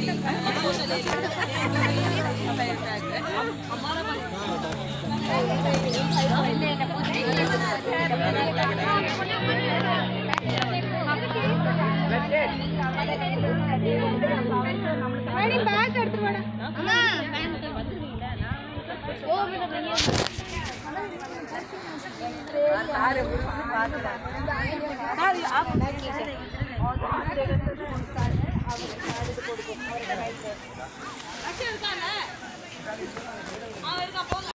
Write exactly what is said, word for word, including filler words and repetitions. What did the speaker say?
back எடுத்து வாடா அம்மா ஓ மேல பையன் சார் பாக்குறேன் சார் आप और अच्छा இருக்கானே அவ இருக்கா போங்க